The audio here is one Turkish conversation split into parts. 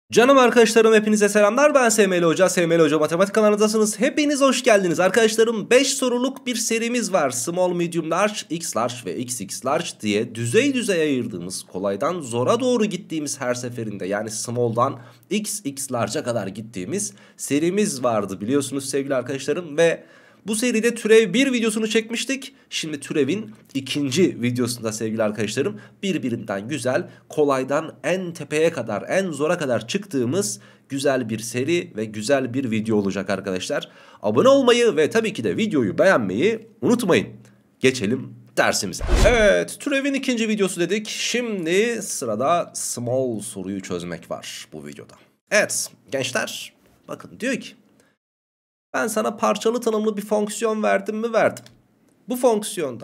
Canım arkadaşlarım hepinize selamlar, ben SML Hoca. SML Hoca Matematik kanalındasınız. Hepiniz hoş geldiniz arkadaşlarım. 5 soruluk bir serimiz var. Small, medium, large, x large ve xx large diye düzey düzey ayırdığımız, kolaydan zora doğru gittiğimiz her seferinde, yani small'dan xx large'a kadar gittiğimiz serimiz vardı biliyorsunuz sevgili arkadaşlarım. Ve bu seride türev 1 videosunu çekmiştik. Şimdi türevin ikinci videosunda sevgili arkadaşlarım birbirinden güzel, kolaydan en tepeye kadar, en zora kadar çıktığımız güzel bir seri ve güzel bir video olacak arkadaşlar. Abone olmayı ve tabii ki de videoyu beğenmeyi unutmayın. Geçelim dersimize. Evet, türevin ikinci videosu dedik. Şimdi sırada small soruyu çözmek var bu videoda. Evet gençler, bakın diyor ki ben sana parçalı tanımlı bir fonksiyon verdim mi? Verdim. Bu fonksiyonda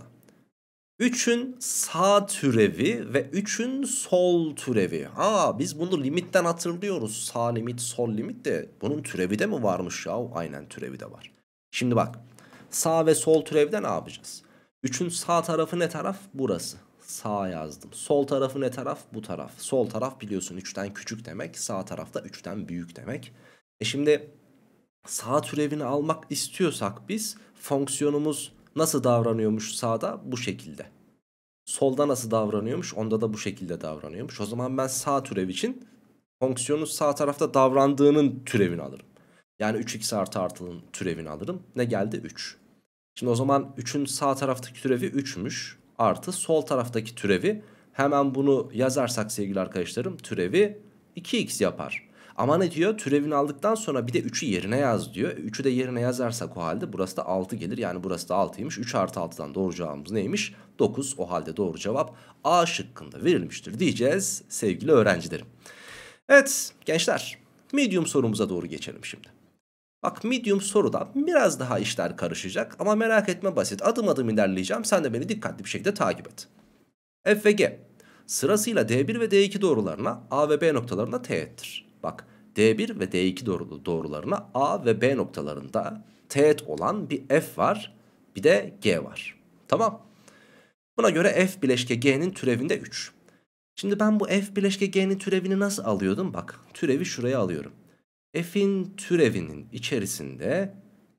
3'ün sağ türevi ve 3'ün sol türevi. Biz bunu limitten hatırlıyoruz. Sağ limit, sol limit de bunun türevi de mi varmış ya? Aynen, türevi de var. Şimdi bak, sağ ve sol türevde ne yapacağız? 3'ün sağ tarafı ne taraf? Burası. Sağ yazdım. Sol tarafı ne taraf? Bu taraf. Sol taraf biliyorsun 3'ten küçük demek. Sağ tarafta 3'ten büyük demek. Şimdi sağ türevini almak istiyorsak biz, fonksiyonumuz nasıl davranıyormuş sağda? Bu şekilde. Solda nasıl davranıyormuş? Onda da bu şekilde davranıyormuş. O zaman ben sağ türev için fonksiyonun sağ tarafta davrandığının türevini alırım. Yani 3x artı artı'nın türevini alırım. Ne geldi? 3. Şimdi o zaman 3'ün sağ taraftaki türevi 3'müş. Artı sol taraftaki türevi, hemen bunu yazarsak sevgili arkadaşlarım, türevi 2x yapar. Ama ne diyor? Türevini aldıktan sonra bir de 3'ü yerine yaz diyor. 3'ü de yerine yazarsak o halde burası da 6 gelir. Yani burası da 6'ymış. 3 artı 6'dan doğru cevabımız neymiş? 9. O halde doğru cevap A şıkkında verilmiştir diyeceğiz sevgili öğrencilerim. Evet gençler, medium sorumuza doğru geçelim şimdi. Bak, medium soruda biraz daha işler karışacak ama merak etme, basit. Adım adım ilerleyeceğim. Sen de beni dikkatli bir şekilde takip et. F ve G sırasıyla D1 ve D2 doğrularına A ve B noktalarında teğettir. Bak, D1 ve D2 doğrularına A ve B noktalarında teğet olan bir F var, bir de G var. Tamam. Buna göre F bileşke G'nin türevinde 3. Şimdi ben bu F bileşke G'nin türevini nasıl alıyordum? Bak, türevi şuraya alıyorum. F'in türevinin içerisinde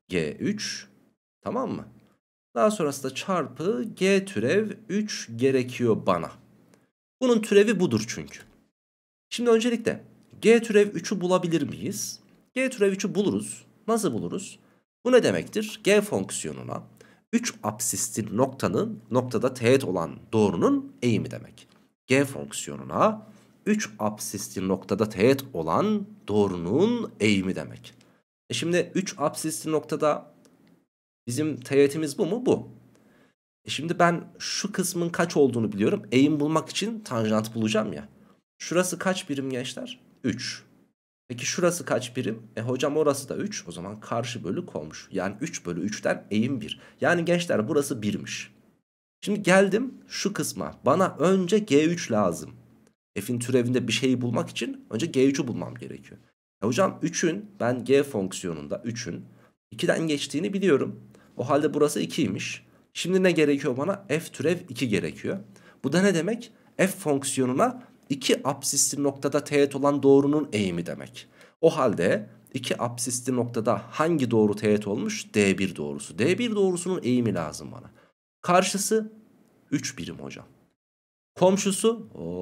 G3, tamam mı? Daha sonrasında çarpı G türev 3 gerekiyor bana. Bunun türevi budur çünkü. Şimdi öncelikle G türev 3'ü bulabilir miyiz? G türev 3'ü buluruz. Nasıl buluruz? Bu ne demektir? G fonksiyonuna 3 apsisli noktada teğet olan doğrunun eğimi demek. G fonksiyonuna 3 apsisli noktada teğet olan doğrunun eğimi demek. Şimdi 3 apsisli noktada bizim teğetimiz bu mu? Bu. Şimdi ben şu kısmın kaç olduğunu biliyorum. Eğim bulmak için tanjant bulacağım ya. Şurası kaç birim gençler? 3. Peki şurası kaç birim? Hocam orası da 3. O zaman karşı bölük olmuş. Yani 3 bölü 3'ten eğim 1. Yani gençler burası 1'miş. Şimdi geldim şu kısma. Bana önce G3 lazım. F'in türevinde bir şeyi bulmak için önce G3'ü bulmam gerekiyor. Hocam 3'ün, ben G fonksiyonunda 3'ün 2'den geçtiğini biliyorum. O halde burası 2'ymiş. Şimdi ne gerekiyor bana? F türev 2 gerekiyor. Bu da ne demek? F fonksiyonuna 2 apsisli noktada teğet olan doğrunun eğimi demek. O halde 2 apsisli noktada hangi doğru teğet olmuş? D1 doğrusu. D1 doğrusunun eğimi lazım bana. Karşısı 3 birim hocam. Komşusu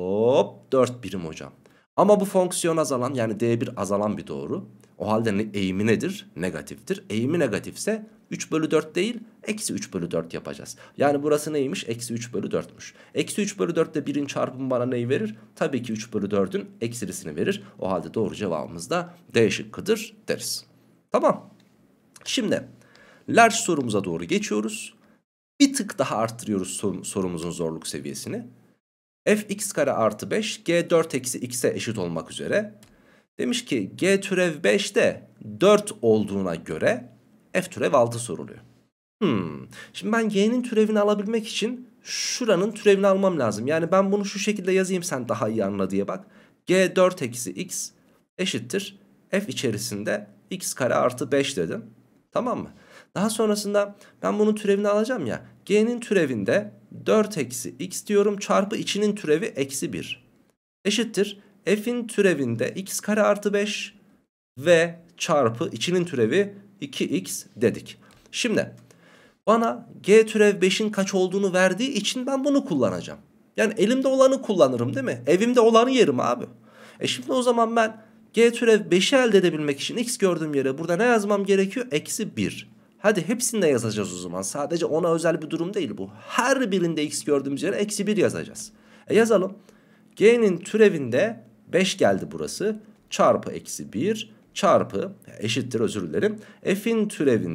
4 birim hocam. Ama bu fonksiyon azalan, yani D1 azalan bir doğru. O halde eğimi nedir? Negatiftir. Eğimi negatifse 3 bölü 4 değil, eksi 3 bölü 4 yapacağız. Yani burası neymiş? Eksi 3 bölü 4'müş. Eksi 3 bölü 4 ile 1'in çarpımı bana neyi verir? Tabii ki 3 bölü 4'ün eksilisini verir. O halde doğru cevabımız da D şıkkıdır deriz. Tamam. Şimdi large sorumuza doğru geçiyoruz. Bir tık daha arttırıyoruz sorumuzun zorluk seviyesini. Fx kare artı 5 g 4 eksi x'e eşit olmak üzere. Demiş ki g türev 5'te 4 olduğuna göre f türev 6 soruluyor. Şimdi ben g'nin türevini alabilmek için şuranın türevini almam lazım. Yani ben bunu şu şekilde yazayım, sen daha iyi anla diye bak. G 4 eksi x eşittir f içerisinde x kare artı 5 dedim. Tamam mı? Daha sonrasında ben bunun türevini alacağım ya. G'nin türevinde 4 eksi x diyorum, çarpı içinin türevi eksi 1. Eşittir F'in türevinde x kare artı 5 ve çarpı içinin türevi 2x dedik. Şimdi bana g türev 5'in kaç olduğunu verdiği için ben bunu kullanacağım. Yani elimde olanı kullanırım değil mi? Evimde olanı yerim abi. Şimdi o zaman ben g türev 5'i elde edebilmek için x gördüğüm yere burada ne yazmam gerekiyor? Eksi 1. Hadi hepsini de yazacağız o zaman. Sadece ona özel bir durum değil bu. Her birinde x gördüğümüz yere eksi 1 yazacağız. Yazalım. G'nin türevinde 5 geldi burası. Çarpı eksi 1 çarpı eşittir, özür dilerim. F'in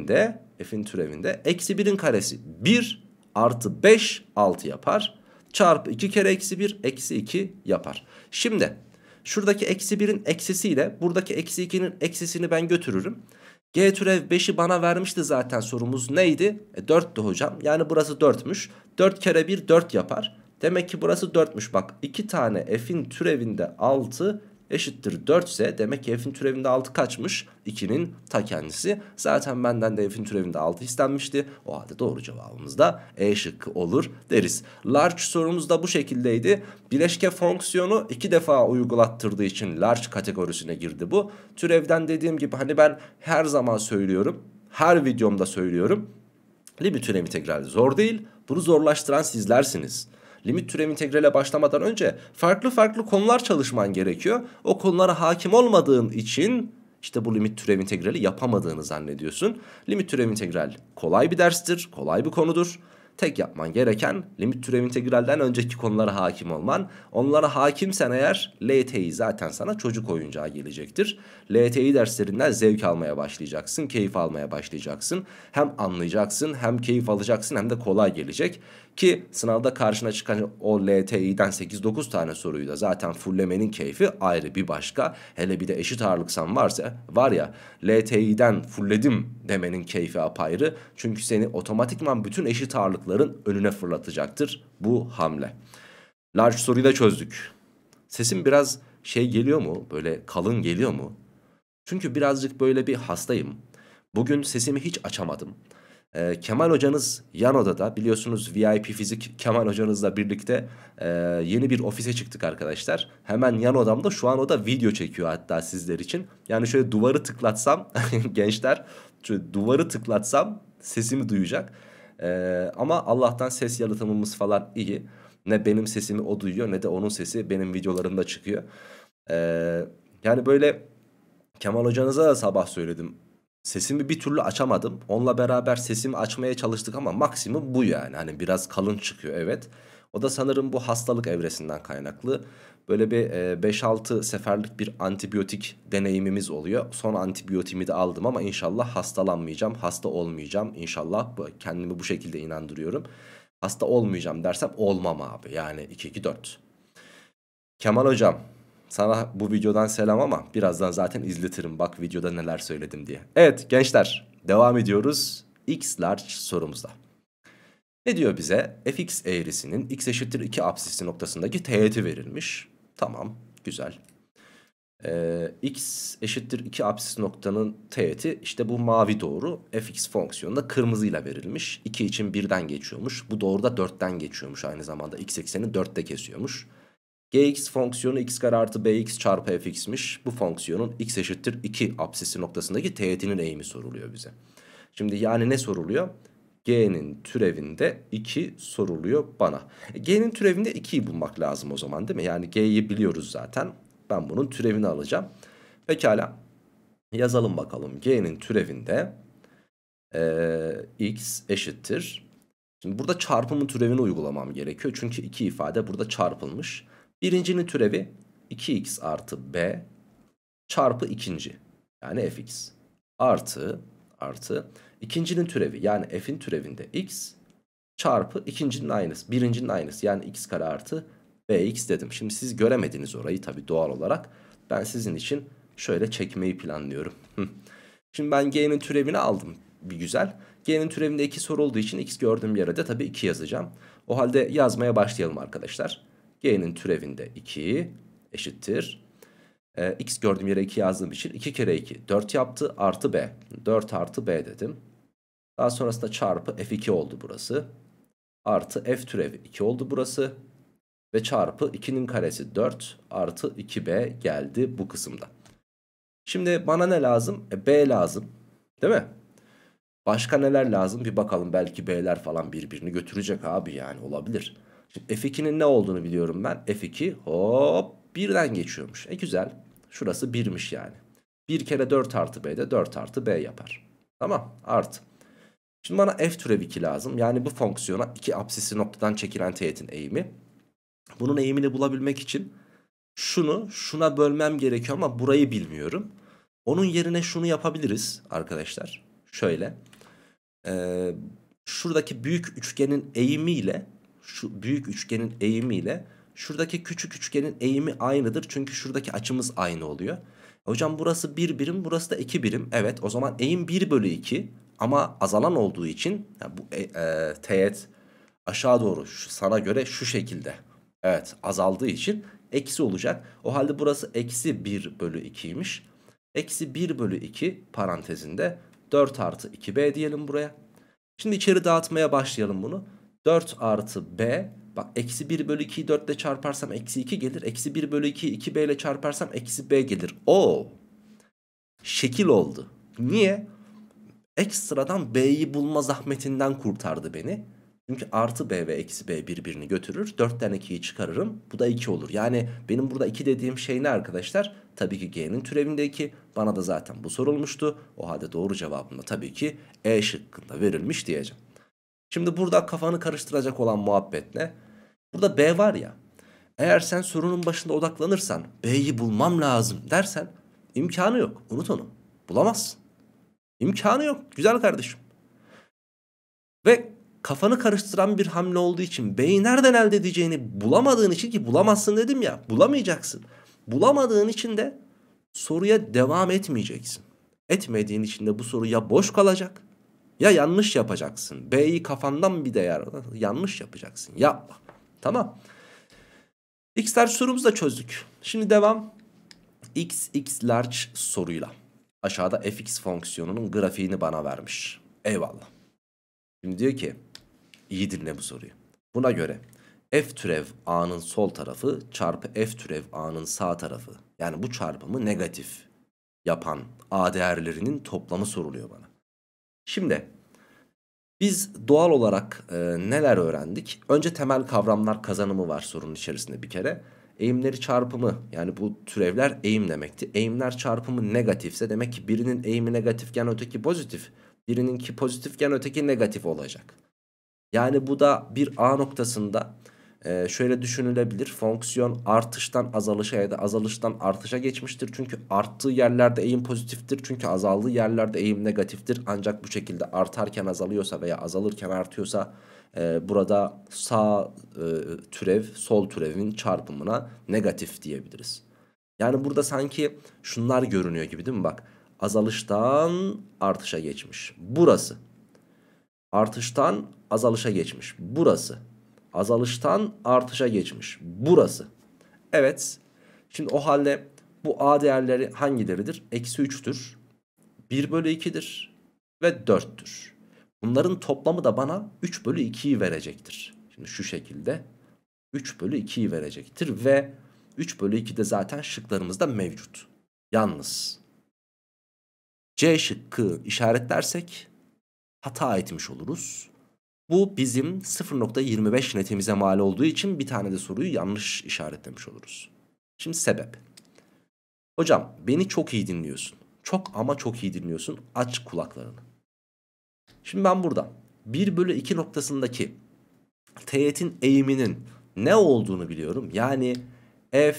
türevinde eksi 1'in karesi 1 artı 5 6 yapar. Çarpı 2 kere eksi 1 eksi 2 yapar. Şimdi şuradaki eksi 1'in eksisiyle buradaki eksi 2'nin eksisini ben götürürüm. G türev 5'i bana vermişti zaten, sorumuz neydi? 4'tü hocam. Yani burası 4'müş. 4 kere 1 4 yapar. Demek ki burası 4'müş. Bak 2 tane f'in türevinde 6 eşittir 4 ise demek ki f'in türevinde 6 kaçmış? 2'nin ta kendisi. Zaten benden de f'in türevinde 6 istenmişti. O halde doğru cevabımız da E şıkkı olur deriz. Large sorumuz da bu şekildeydi. Bileşke fonksiyonu 2 defa uygulattırdığı için large kategorisine girdi bu. Türevden dediğim gibi hani ben her zaman söylüyorum. Her videomda söylüyorum. Limit türev integrali zor değil. Bunu zorlaştıran sizlersiniz. Limit türev integrale başlamadan önce farklı konular çalışman gerekiyor. O konulara hakim olmadığın için işte bu limit türev integrali yapamadığını zannediyorsun. Limit türev integral kolay bir derstir, kolay bir konudur. Tek yapman gereken limit türev integralden önceki konulara hakim olman. Onlara hakimsen eğer LTI zaten sana çocuk oyuncağı gelecektir. LTI derslerinden zevk almaya başlayacaksın, keyif almaya başlayacaksın. Hem anlayacaksın, hem keyif alacaksın, hem de kolay gelecek. Ki sınavda karşına çıkan o LTI'den 8-9 tane soruyu da zaten fullemenin keyfi ayrı bir başka. Hele bir de eşit ağırlıksan varsa var ya, LTI'den fulledim demenin keyfi apayrı. Çünkü seni otomatikman bütün eşit ağırlıkların önüne fırlatacaktır bu hamle. Large soruyu da çözdük. Sesim biraz geliyor mu? Böyle kalın geliyor mu? Çünkü birazcık böyle bir hastayım. Bugün sesimi hiç açamadım. Kemal hocanız yan odada, biliyorsunuz VIP fizik Kemal hocanızla birlikte yeni bir ofise çıktık arkadaşlar. Hemen yan odamda, şu an o da video çekiyor hatta sizler için. Yani şöyle duvarı tıklatsam gençler, şöyle duvarı tıklatsam sesimi duyacak. Ama Allah'tan ses yalıtımımız falan iyi. Ne benim sesimi o duyuyor, ne de onun sesi benim videolarımda çıkıyor. Yani böyle Kemal hocanıza da sabah söyledim. Sesimi bir türlü açamadım. Onunla beraber sesimi açmaya çalıştık ama maksimum bu yani. Hani biraz kalın çıkıyor, evet. O da sanırım bu hastalık evresinden kaynaklı. Böyle bir 5-6 seferlik bir antibiyotik deneyimimiz oluyor. Son antibiyotimi de aldım ama inşallah hastalanmayacağım, hasta olmayacağım. İnşallah kendimi bu şekilde inandırıyorum. Hasta olmayacağım dersem olmam abi. Yani 2-2-4. Kemal hocam, sana bu videodan selam ama birazdan zaten izletirim bak videoda neler söyledim diye. Evet gençler, devam ediyoruz x large sorumuzda. Ne diyor bize? Fx eğrisinin x eşittir 2 apsisi noktasındaki teğeti verilmiş. Tamam, güzel. X eşittir 2 apsis noktanın teğeti işte bu mavi doğru. Fx fonksiyonunda kırmızıyla verilmiş. 2 için 1'den geçiyormuş. Bu doğru da 4'ten geçiyormuş aynı zamanda. X ekseni 4'te kesiyormuş. Gx fonksiyonu x kare artı bx çarpı fx'miş. Bu fonksiyonun x eşittir 2 apsisi noktasındaki teğetinin eğimi soruluyor bize. Şimdi yani ne soruluyor? G'nin türevinde 2 soruluyor bana. G'nin türevinde 2'yi bulmak lazım o zaman değil mi? Yani G'yi biliyoruz zaten. Ben bunun türevini alacağım. Pekala. Yazalım bakalım. G'nin türevinde x eşittir. Şimdi burada çarpımın türevini uygulamam gerekiyor. Çünkü iki ifade burada çarpılmış. Birincinin türevi 2x artı b çarpı ikinci. Yani fx. Artı ikincinin türevi yani f'in türevinde x çarpı ikincinin aynısı. Birincinin aynısı yani x kare artı bx dedim. Şimdi siz göremediniz orayı tabii doğal olarak. Ben sizin için şöyle çekmeyi planlıyorum. Şimdi ben g'nin türevini aldım bir güzel. G'nin türevinde 2 soru olduğu için x gördüğüm yere de tabii 2 yazacağım. O halde yazmaya başlayalım arkadaşlar. G'nin türevinde 2 eşittir. X gördüğüm yere 2 yazdığım için 2 kere 2 4 yaptı artı b. 4 artı b dedim. Daha sonrasında çarpı f2 oldu burası. Artı f türevi 2 oldu burası. ve çarpı 2'nin karesi 4 artı 2b geldi bu kısımda. Şimdi bana ne lazım? B lazım. Değil mi? Başka neler lazım? Bir bakalım, belki B'ler falan birbirini götürecek abi, yani olabilir. Şimdi F2'nin ne olduğunu biliyorum ben. F2 hop 1'den geçiyormuş. Güzel. Şurası 1'miş yani. 1 kere 4 artı B de 4 artı B yapar. Tamam, artı. Şimdi bana f türev 2 lazım. Yani bu fonksiyona iki apsisi noktadan çekilen teğetin eğimi. Bunun eğimini bulabilmek için şunu şuna bölmem gerekiyor ama burayı bilmiyorum. Onun yerine şunu yapabiliriz arkadaşlar. Şöyle. Şuradaki büyük üçgenin eğimiyle şu büyük üçgenin eğimiyle şuradaki küçük üçgenin eğimi aynıdır. Çünkü şuradaki açımız aynı oluyor. Hocam burası 1 birim, burası da 2 birim. Evet, o zaman eğim 1 bölü 2 ama azalan olduğu için yani bu teğet aşağı doğru sana göre şu şekilde. Evet, azaldığı için eksi olacak. O halde burası eksi 1 bölü 2'ymiş. Eksi 1 bölü 2 parantezinde 4 artı 2b diyelim buraya. Şimdi içeri dağıtmaya başlayalım bunu. 4 artı b. Bak, eksi 1 bölü 2'yi 4 ile çarparsam eksi 2 gelir. Eksi 1 bölü 2'yi 2b ile çarparsam eksi b gelir. Oo, şekil oldu. Niye? Ekstradan b'yi bulma zahmetinden kurtardı beni. Çünkü artı b ve eksi b birbirini götürür. 4'ten 2'yi çıkarırım. Bu da 2 olur. Yani benim burada 2 dediğim şey ne arkadaşlar? Tabii ki g'nin türevinde 2. Bana da zaten bu sorulmuştu. O halde doğru cevabım da tabii ki E şıkkında verilmiş diyeceğim. Şimdi burada kafanı karıştıracak olan muhabbet ne? Burada b var ya. Eğer sen sorunun başında odaklanırsan, b'yi bulmam lazım dersen, imkanı yok. Unut onu. Bulamazsın. İmkanı yok güzel kardeşim. Ve kafanı karıştıran bir hamle olduğu için, B'yi nereden elde edeceğini bulamadığın için, ki bulamazsın dedim ya, bulamayacaksın. Bulamadığın için de soruya devam etmeyeceksin. Etmediğin için de bu soru ya boş kalacak ya yanlış yapacaksın. B'yi kafandan bir değer yanlış yapacaksın. Yapma. Tamam. X large sorumuzu da çözdük. Şimdi devam x large soruyla. Aşağıda fx fonksiyonunun grafiğini bana vermiş. Eyvallah. Şimdi diyor ki, iyi dinle bu soruyu. Buna göre f türev a'nın sol tarafı çarpı f türev a'nın sağ tarafı, yani bu çarpımı negatif yapan a değerlerinin toplamı soruluyor bana. Şimdi biz doğal olarak neler öğrendik? Önce temel kavramlar kazanımı var sorunun içerisinde bir kere. Eğimleri çarpımı, yani bu türevler eğim demekti. Eğimler çarpımı negatifse demek ki birinin eğimi negatifken öteki pozitif. Birininki pozitifken öteki negatif olacak. Yani bu da bir A noktasında şöyle düşünülebilir. Fonksiyon artıştan azalışa ya da azalıştan artışa geçmiştir. Çünkü arttığı yerlerde eğim pozitiftir. Çünkü azaldığı yerlerde eğim negatiftir. Ancak bu şekilde artarken azalıyorsa veya azalırken artıyorsa burada sağ türev sol türevin çarpımına negatif diyebiliriz. Yani burada sanki şunlar görünüyor gibi değil mi? Bak, azalıştan artışa geçmiş. Burası. Artıştan azalışa geçmiş. Burası. Azalıştan artışa geçmiş. Burası. Evet. Şimdi o halde bu a değerleri hangileridir? Eksi 3'tür. 1 bölü 2'dir. Ve 4'tür. Bunların toplamı da bana 3 bölü 2'yi verecektir. Şimdi şu şekilde 3 bölü 2'yi verecektir. Ve 3 bölü 2 de zaten şıklarımızda mevcut. Yalnız C şıkkı işaretlersek hata etmiş oluruz. Bu bizim 0.25 netimize mal olduğu için bir tane de soruyu yanlış işaretlemiş oluruz. Şimdi sebep. Hocam beni çok iyi dinliyorsun. Çok ama çok iyi dinliyorsun. Aç kulaklarını. Şimdi ben burada 1 bölü 2 noktasındaki teğetin eğiminin ne olduğunu biliyorum. Yani f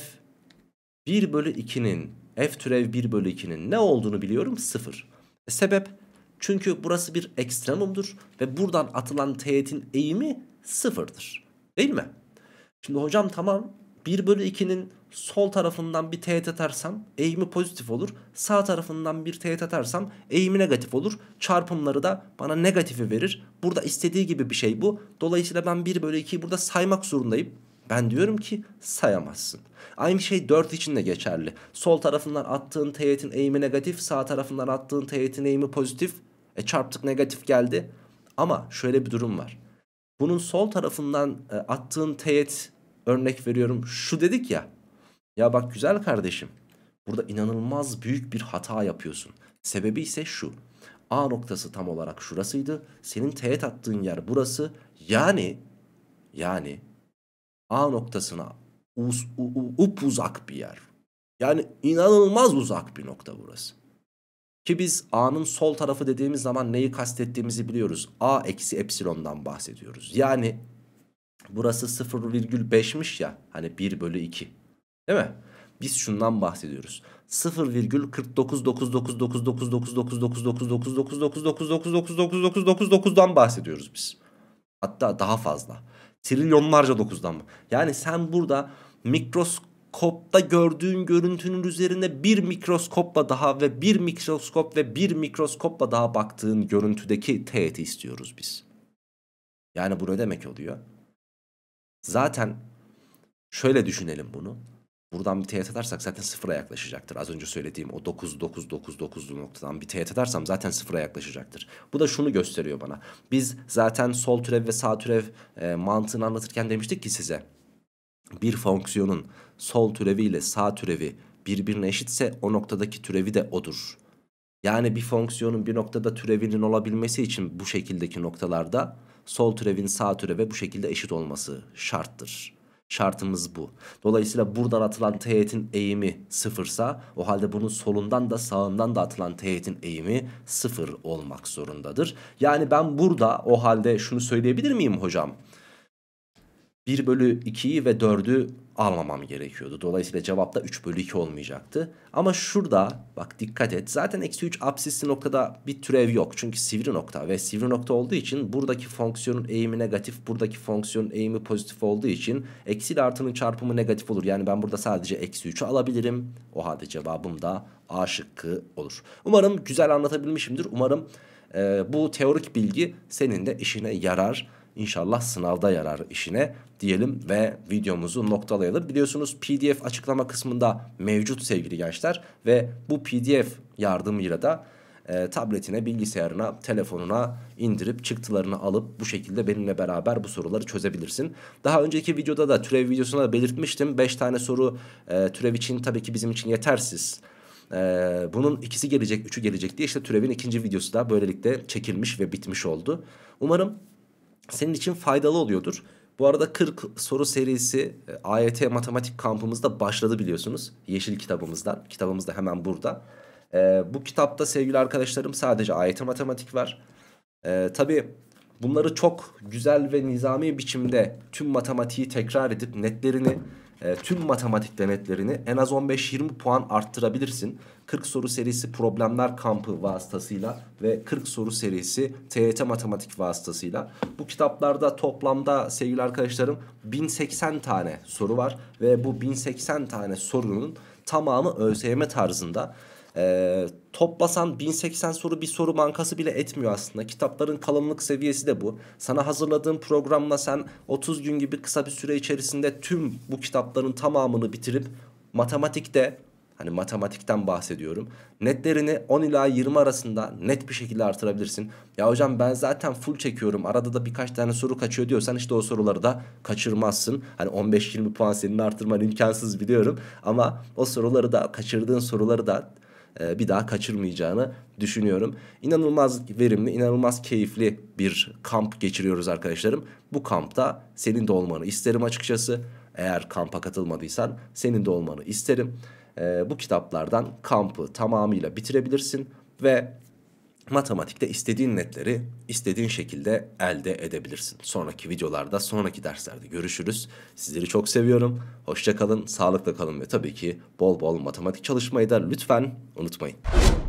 1 bölü 2'nin f türev 1 bölü 2'nin ne olduğunu biliyorum? 0. Sebep? Çünkü burası bir ekstremumdur ve buradan atılan teğetin eğimi 0'dır. Değil mi? Şimdi hocam tamam, 1 bölü 2'nin sol tarafından bir teğet atarsam eğimi pozitif olur. Sağ tarafından bir teğet atarsam eğimi negatif olur. Çarpımları da bana negatifi verir. Burada istediği gibi bir şey bu. Dolayısıyla ben 1 bölü 2'yi burada saymak zorundayım. Ben diyorum ki sayamazsın. Aynı şey 4 için de geçerli. Sol tarafından attığın teğetin eğimi negatif, sağ tarafından attığın teğetin eğimi pozitif. Çarptık, negatif geldi. Ama şöyle bir durum var. Bunun sol tarafından attığın teğet örnek veriyorum şu dedik ya. Ya bak güzel kardeşim, burada inanılmaz büyük bir hata yapıyorsun. Sebebi ise şu. A noktası tam olarak şurasıydı. Senin teğet attığın yer burası. Yani A noktasına upuzak bir yer. Yani inanılmaz uzak bir nokta burası. Ki biz A'nın sol tarafı dediğimiz zaman neyi kastettiğimizi biliyoruz. A eksi epsilondan bahsediyoruz. Yani burası 0,5'miş ya. Hani 1 bölü 2. Değil mi? Biz şundan bahsediyoruz. 0,499999999999999999999999'dan bahsediyoruz biz. Hatta daha fazla. Trilyonlarca 9'dan mı? Yani sen burada mikroskopta gördüğün görüntünün üzerine bir mikroskopla daha ve bir mikroskopla daha baktığın görüntüdeki teğeti istiyoruz biz. Yani bu ne demek oluyor? Zaten şöyle düşünelim bunu. Buradan bir teğet atarsak zaten sıfıra yaklaşacaktır. Az önce söylediğim o 9,999'lu noktadan bir teğet atarsam zaten sıfıra yaklaşacaktır. Bu da şunu gösteriyor bana. Biz zaten sol türev ve sağ türev mantığını anlatırken demiştik ki size. Bir fonksiyonun sol türevi ile sağ türevi birbirine eşitse o noktadaki türevi de odur. Yani bir fonksiyonun bir noktada türevinin olabilmesi için bu şekildeki noktalarda sol türevin sağ türeve bu şekilde eşit olması şarttır. Şartımız bu. Dolayısıyla buradan atılan teğetin eğimi sıfırsa o halde bunun solundan da sağından da atılan teğetin eğimi sıfır olmak zorundadır. Yani ben burada o halde şunu söyleyebilir miyim hocam? 1 bölü 2'yi ve 4'ü almamam gerekiyordu. Dolayısıyla cevap da 3 bölü 2 olmayacaktı. Ama şurada bak dikkat et. Zaten eksi 3 apsisli noktada bir türev yok. Çünkü sivri nokta ve sivri nokta olduğu için buradaki fonksiyonun eğimi negatif. Buradaki fonksiyonun eğimi pozitif olduğu için eksi ile artının çarpımı negatif olur. Yani ben burada sadece eksi 3'ü alabilirim. O halde cevabım da A şıkkı olur. Umarım güzel anlatabilmişimdir. Umarım bu teorik bilgi senin de işine yarar. İnşallah sınavda yarar işine diyelim ve videomuzu noktalayalım. Biliyorsunuz PDF açıklama kısmında mevcut sevgili gençler ve bu PDF yardımıyla da tabletine, bilgisayarına, telefonuna indirip çıktılarını alıp bu şekilde benimle beraber bu soruları çözebilirsin. Daha önceki videoda da türev videosuna da belirtmiştim. 5 tane soru türev için tabii ki bizim için yetersiz. Bunun ikisi gelecek, üçü gelecek diye işte türevin ikinci videosu da böylelikle çekilmiş ve bitmiş oldu. Umarım senin için faydalı oluyordur. Bu arada 40 soru serisi AYT matematik kampımızda başladı biliyorsunuz. Yeşil kitabımızdan. Kitabımız da hemen burada. Bu kitapta sevgili arkadaşlarım sadece AYT matematik var. Tabii bunları çok güzel ve nizami biçimde tüm matematiği tekrar edip netlerini, tüm matematik netlerini en az 15-20 puan arttırabilirsin. 40 soru serisi problemler kampı vasıtasıyla ve 40 soru serisi TYT matematik vasıtasıyla. Bu kitaplarda toplamda sevgili arkadaşlarım 1080 tane soru var ve bu 1080 tane sorunun tamamı ÖSYM tarzında. Toplasan 1080 soru bir soru bankası bile etmiyor aslında. Kitapların kalınlık seviyesi de bu. Sana hazırladığım programla sen 30 gün gibi kısa bir süre içerisinde tüm bu kitapların tamamını bitirip matematikte, hani matematikten bahsediyorum, netlerini 10 ila 20 arasında net bir şekilde artırabilirsin. Ya hocam ben zaten full çekiyorum, arada da birkaç tane soru kaçıyor diyorsan işte o soruları da kaçırmazsın. Hani 15-20 puan senin artırman imkansız biliyorum ama o soruları da, kaçırdığın soruları da bir daha kaçırmayacağını düşünüyorum. İnanılmaz verimli, inanılmaz keyifli bir kamp geçiriyoruz arkadaşlarım. Bu kampta senin de olmanı isterim açıkçası. Eğer kampa katılmadıysan senin de olmanı isterim. Bu kitaplardan kampı tamamıyla bitirebilirsin ve matematikte istediğin netleri istediğin şekilde elde edebilirsin. Sonraki videolarda, sonraki derslerde görüşürüz. Sizleri çok seviyorum. Hoşça kalın, sağlıkla kalın ve tabii ki bol bol matematik çalışmayı da lütfen unutmayın.